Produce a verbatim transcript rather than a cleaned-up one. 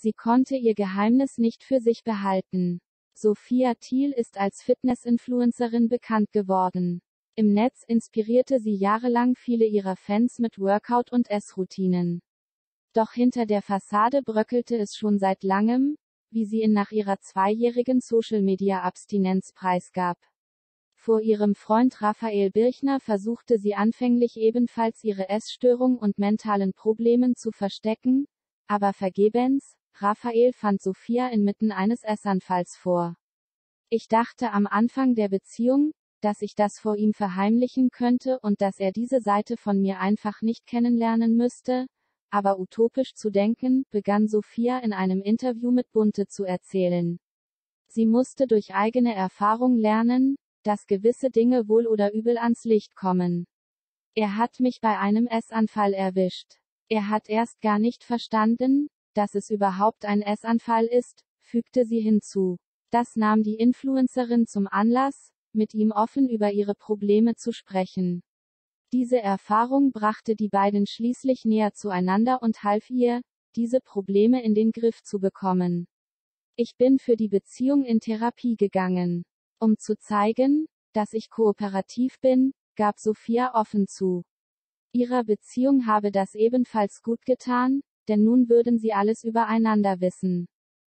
Sie konnte ihr Geheimnis nicht für sich behalten. Sophia Thiel ist als Fitness-Influencerin bekannt geworden. Im Netz inspirierte sie jahrelang viele ihrer Fans mit Workout- und Essroutinen. Doch hinter der Fassade bröckelte es schon seit langem, wie sie ihn nach ihrer zweijährigen Social-Media-Abstinenz preisgab. Vor ihrem Freund Raphael Birchner versuchte sie anfänglich ebenfalls ihre Essstörung und mentalen Problemen zu verstecken, aber vergebens. Raphael fand Sophia inmitten eines Essanfalls vor. Ich dachte am Anfang der Beziehung, dass ich das vor ihm verheimlichen könnte und dass er diese Seite von mir einfach nicht kennenlernen müsste, aber utopisch zu denken, begann Sophia in einem Interview mit Bunte zu erzählen. Sie musste durch eigene Erfahrung lernen, dass gewisse Dinge wohl oder übel ans Licht kommen. Er hat mich bei einem Essanfall erwischt. Er hat erst gar nicht verstanden, dass es überhaupt ein Essanfall ist, fügte sie hinzu. Das nahm die Influencerin zum Anlass, mit ihm offen über ihre Probleme zu sprechen. Diese Erfahrung brachte die beiden schließlich näher zueinander und half ihr, diese Probleme in den Griff zu bekommen. Ich bin für die Beziehung in Therapie gegangen. Um zu zeigen, dass ich kooperativ bin, gab Sophia offen zu. Ihrer Beziehung habe das ebenfalls gut getan, denn nun würden sie alles übereinander wissen.